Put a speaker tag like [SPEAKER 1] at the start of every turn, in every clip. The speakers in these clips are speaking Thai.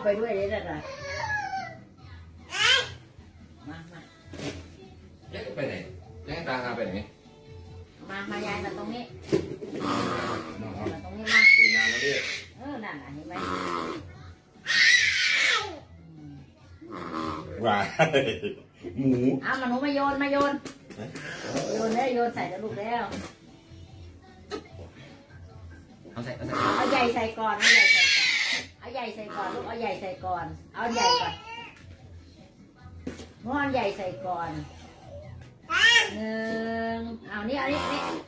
[SPEAKER 1] ไปด้วยเลยนะมา
[SPEAKER 2] แยกไปไหนแยกตาหาไปไหน
[SPEAKER 1] มายายมาตรงนี้มาตรงนี้มา
[SPEAKER 2] ดูนานแล้วดิ
[SPEAKER 1] นั่นเห็นไหม
[SPEAKER 2] ว้าหมู
[SPEAKER 1] มาหนูมาโยนแล้วโยนใส่กระดูกแล้ว
[SPEAKER 2] เอาใส่
[SPEAKER 1] เอาใหญ่ใส่ก่อนเอาใหญ่ใส่ก่อนลูกเอาใหญ่ใส่ก่อนเอาใหญ่ก่อนงอนใหญ่ใส่ก่อน1เอานี่2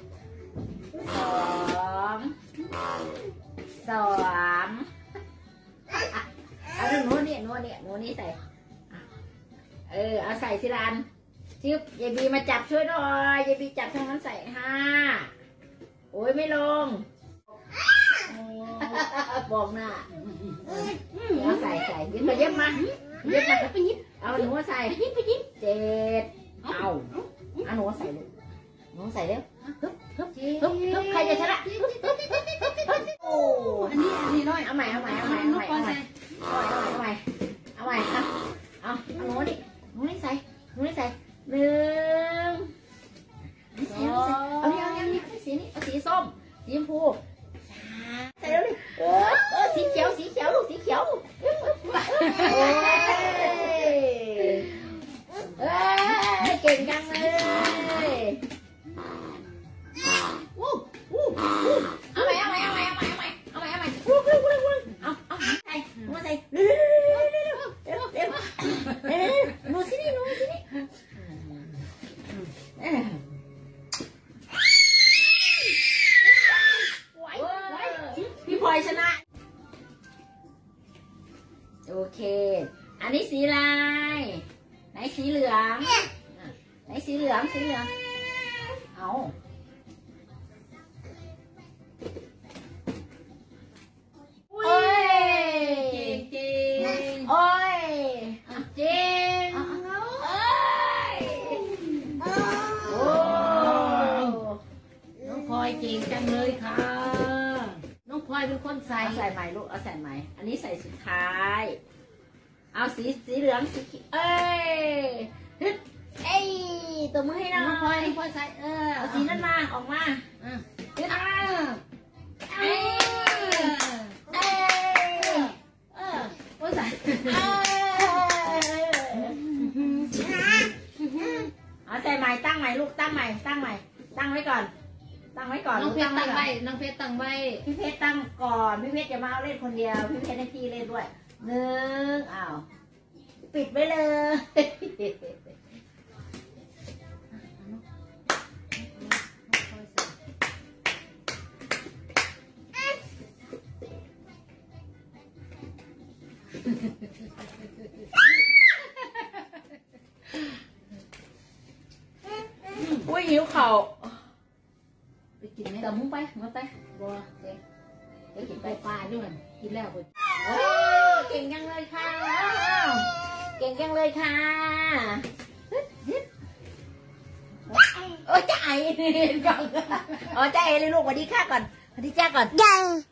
[SPEAKER 1] เอาหนูนี่ใส่เอาใส่สิรันจิ๊บยายบีมาจับช่วยหน่อยยายบีจับทางนั้นใส่5โอ้ยไม่ลงบอกหน้าเอาใส่ยิ้มมาไปยิ้มเอาหนูใส่7เอาหนูใส่ลูกหนูใส่เร็วฮึบใครจะชนะโอ้อันนี้น้อยเอาใหม่เอาหนูนี่ใส่1 2เอานี่สีนี้เอาสีส้มสีชมพูใส่แล้วดิสีเขียวลูกสีเขียวเก่งจังเลยเอาใหม่เอาใส่ดูสินี่พี่พลอยชนะโอเคอันนี้สีอะไรไหนสีเหลืองเอาโอ้ยจริงน้องพลอยเก่งจังเลยค่ะน้องพลอยเป็นคนใส่ใหม่ลูกเอาใส่ใหม่อันนี้ใส่สุดท้ายเอาสีเหลืองสีตัวมือให้น้องพลอยใส่เอาสีนั้นมาออกมาเอาใส่ใหม่ตั้งใหม่ลูกตั้งไว้ก่อนน้องเพชรตั้งไว้พี่เพชรตั้งก่อนพี่เพชรจะมาเอาเล่นคนเดียวพี่เพชรให้พี่เล่นด้วย1อ้าวปิดไว้เลยอุ้ยหิวเข่าไปกินไหมแต่มึงไปบัวเดี๋ยวกินไปปลาด้วยกินแล้วไปเก่งยังเลยค่ะจะไอก่อนจะไอเลยลูกสวัสดีค่ะก่อนสวัสดีจ้าก่อนยัง